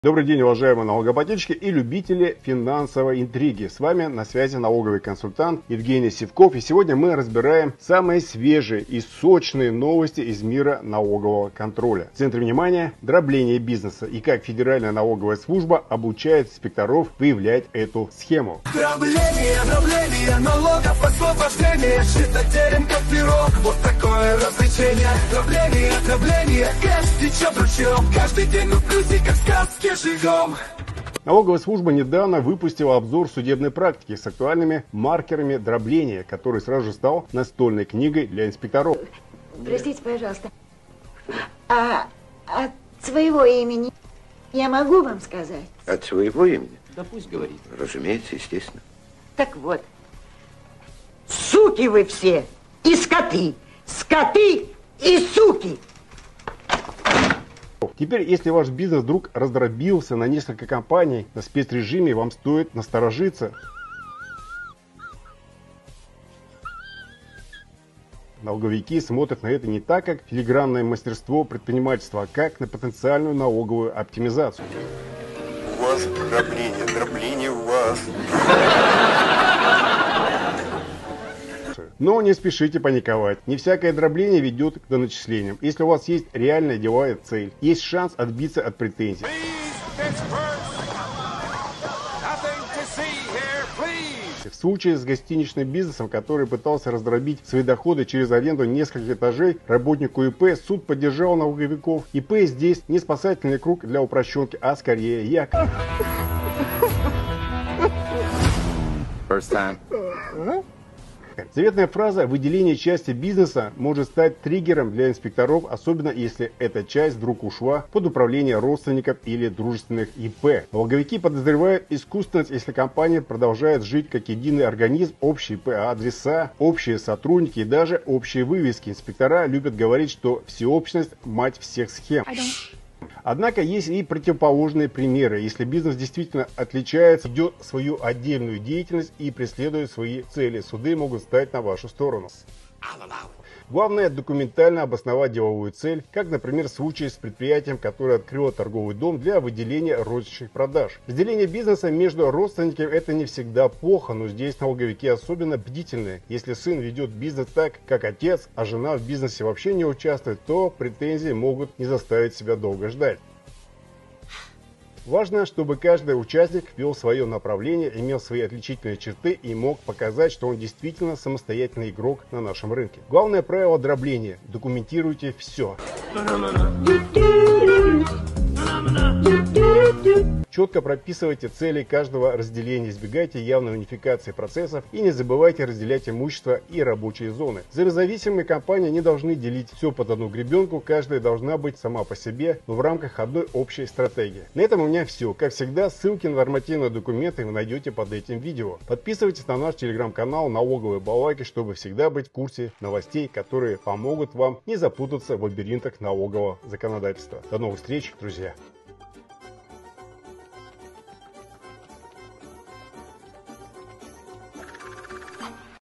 Добрый день, уважаемые налогоплательщики и любители финансовой интриги. С вами на связи налоговый консультант Евгений Сивков. И сегодня мы разбираем самые свежие и сочные новости из мира налогового контроля. В центре внимания – дробление бизнеса и как Федеральная налоговая служба обучает инспекторов выявлять эту схему. Дробление налогов, освобождение, шито-терем как пирог, вот такое развлечение. Дробление, кэш течет ручьем, каждый день в плюсе, как сказки. Налоговая служба недавно выпустила обзор судебной практики с актуальными маркерами дробления, который сразу же стал настольной книгой для инспекторов. Простите, пожалуйста, от своего имени я могу вам сказать? От своего имени? Да пусть говорит. Разумеется, естественно. Так вот. Суки вы все и скоты! Скоты и суки! Теперь, если ваш бизнес вдруг раздробился на несколько компаний на спецрежиме, вам стоит насторожиться. Налоговики смотрят на это не так, как филигранное мастерство предпринимательства, а как на потенциальную налоговую оптимизацию. У вас дробление у вас. Но не спешите паниковать. Не всякое дробление ведет к доначислениям. Если у вас есть реальная деловая цель, есть шанс отбиться от претензий. В случае с гостиничным бизнесом, который пытался раздробить свои доходы через аренду нескольких этажей работнику ИП, суд поддержал налоговиков. ИП здесь не спасательный круг для упрощенки, а скорее якорь. Заветная фраза «выделение части бизнеса» может стать триггером для инспекторов, особенно если эта часть вдруг ушла под управление родственников или дружественных ИП. Налоговики подозревают искусственность, если компания продолжает жить как единый организм, общие ИП-адреса, общие сотрудники и даже общие вывески. Инспектора любят говорить, что всеобщность – мать всех схем. Однако есть и противоположные примеры. Если бизнес действительно отличается, ведет свою отдельную деятельность и преследует свои цели, суды могут стать на вашу сторону. Главное – документально обосновать деловую цель, как, например, в случае с предприятием, которое открыло торговый дом для выделения розничных продаж. Разделение бизнеса между родственниками – это не всегда плохо, но здесь налоговики особенно бдительны. Если сын ведет бизнес так, как отец, а жена в бизнесе вообще не участвует, то претензии могут не заставить себя долго ждать. Важно, чтобы каждый участник вел свое направление, имел свои отличительные черты и мог показать, что он действительно самостоятельный игрок на нашем рынке. Главное правило дробления – документируйте все. Четко прописывайте цели каждого разделения, избегайте явной унификации процессов и не забывайте разделять имущество и рабочие зоны. Взаимозависимые компании не должны делить все под одну гребенку, каждая должна быть сама по себе, но в рамках одной общей стратегии. На этом у меня все. Как всегда, ссылки на нормативные документы вы найдете под этим видео. Подписывайтесь на наш телеграм-канал «Налоговые балайки», чтобы всегда быть в курсе новостей, которые помогут вам не запутаться в лабиринтах налогового законодательства. До новых встреч, друзья!